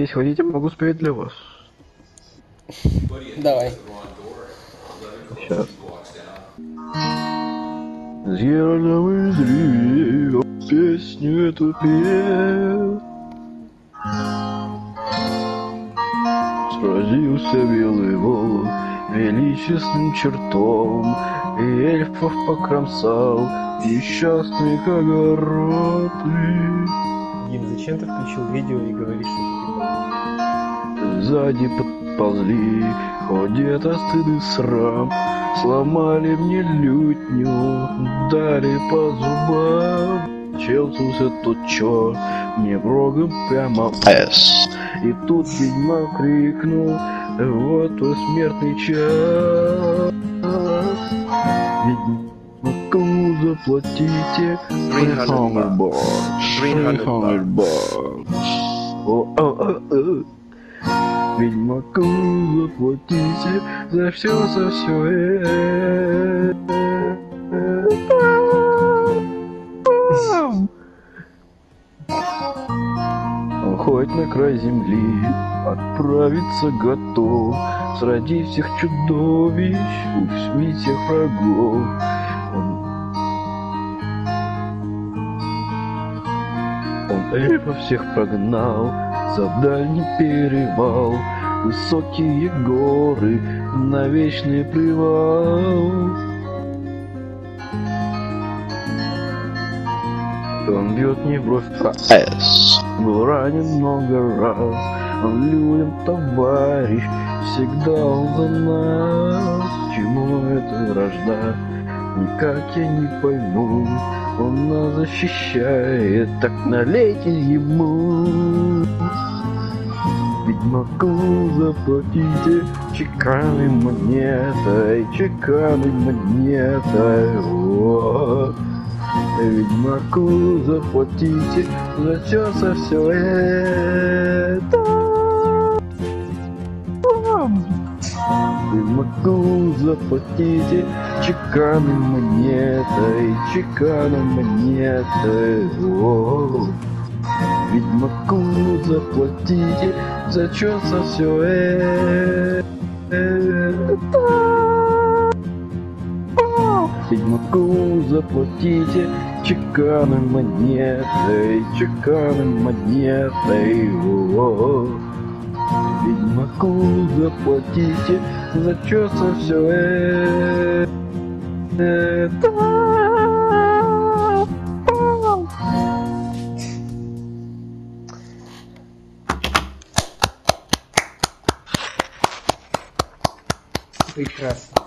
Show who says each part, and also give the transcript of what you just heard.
Speaker 1: Если хотите, могу спеть для вас.
Speaker 2: Давай.
Speaker 1: Сейчас. Зерном из ревел, песню эту пел. Сразился белый волк величественным чертом, и эльфов покромсал несчастных огороды.
Speaker 2: Дим, зачем ты включил видео и говоришь, что ты
Speaker 1: Сзади подползли, ходит стыд и срам. Сломали мне лютню, дали по зубам. Челсился тот черт, мне рогом прямо «С». И тут ведьмак крикнул: вот твой смертный час. Ведьмаку заплатите 300 bucks. Ведьмаку заплатите за все это. Он хоть на край земли отправиться готов, среди всех чудовищ, усмирить всех врагов. Он эльфов всех прогнал за дальний перевал, высокие горы на вечный привал. Он бьет не в бровь, а «С». Был ранен много раз, он людям товарищ, всегда он за нас. Чему эта вражда, никак я не пойму. Он нас защищает, так налейте ему. Ведьмаку заплатите чеканной монетой, чеканной монетой. Вот. Ведьмаку заплатите за все это. Ведьмаку заплатите чеканной монетой, чеканной монетой. О, ведьмаку заплатите за все это. Ведьмаку заплатите чеканной монетой, чеканной монетой. О, ведьмаку заплатите за все это.
Speaker 2: Прекрасно.